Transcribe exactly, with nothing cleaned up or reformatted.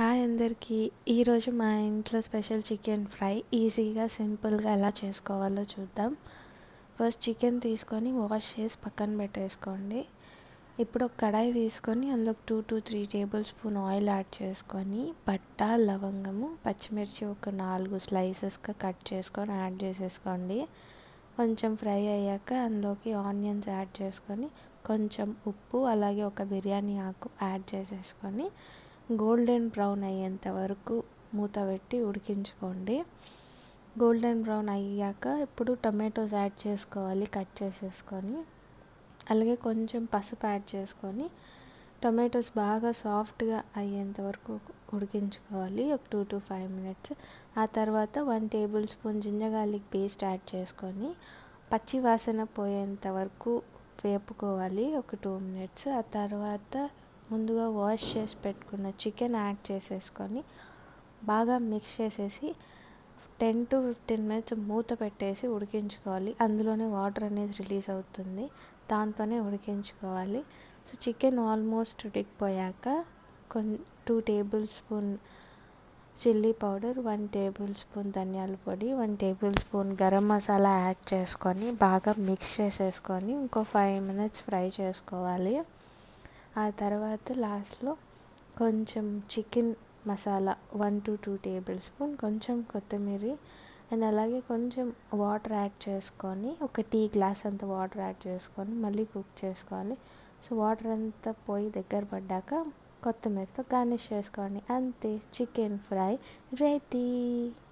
Hi అందరికీ. ఈరోజు మా ఇంట్లో స్పెషల్ చికెన్ ఫ్రై ఈజీగా సింపుల్గా ఎలా చేసుకోవాలో చూద్దాం. ఫస్ట్ చికెన్ తీసుకొని వాష్ చేసి పక్కన పెట్టేసుకోండి. ఇప్పుడు ఒక కడాయి తీసుకొని అందులో two to three tablespoon oil add చేసుకొని పట్ట లవంగము పచ్చిమిర్చి ఒక నాలుగు స్లైసెస్గా కట్ చేసుకొని యాడ్ చేసేసుకోండి. కొంచెం ఫ్రై అయ్యాక అందులోకి ఆనియన్స్ యాడ్ చేసుకొని కొంచెం ఉప్పు అలాగే ఒక బిర్యానీ ఆకు యాడ్ చేసేసుకొని గోల్డెన్ బ్రౌన్ అయ్యేంత వరకు మూత పెట్టి ఉడికించుకోండి. గోల్డెన్ బ్రౌన్ అయ్యాక ఇప్పుడు టొమాటోస్ యాడ్ చేసుకోవాలి కట్ చేసేసుకొని. అలాగే కొంచెం పసుపు యాడ్ చేసుకొని టొమాటోస్ బాగా సాఫ్ట్గా అయ్యేంత వరకు ఉడికించుకోవాలి ఒక టూ టు ఫైవ్ మినిట్స్. ఆ తర్వాత one tablespoon ginger garlic paste add చేసుకొని పచ్చి వాసన పోయేంత వరకు వేపుకోవాలి ఒక టూ మినిట్స్. ఆ తర్వాత ముందుగా వాష్ చేసి పెట్టుకున్న చికెన్ యాడ్ చేసేసుకొని బాగా మిక్స్ చేసేసి టెన్ టు ఫిఫ్టీన్ మినిట్స్ మూత పెట్టేసి ఉడికించుకోవాలి. అందులోనే వాటర్ అనేది రిలీజ్ అవుతుంది, దాంతోనే ఉడికించుకోవాలి. సో చికెన్ ఆల్మోస్ట్ ఉడికిపోయాక కొన్ two tablespoon chilli powder, one tablespoon ధనియాల పొడి, one tablespoon garam masala add చేసుకొని బాగా మిక్స్ చేసేసుకొని ఇంకో ఫైవ్ మినిట్స్ ఫ్రై చేసుకోవాలి. ఆ తర్వాత లాస్ట్లో కొంచెం chicken masala one to two tablespoon, కొంచెం కొత్తిమీర అండ్ అలాగే కొంచెం వాటర్ యాడ్ చేసుకొని ఒక టీ గ్లాస్ అంత వాటర్ యాడ్ చేసుకొని మళ్ళీ కుక్ చేసుకోవాలి. సో వాటర్ అంతా పోయి దగ్గర పడ్డాక కొత్తిమీరతో గార్నిష్ చేసుకోండి. అంతే, చికెన్ ఫ్రై రెడీ.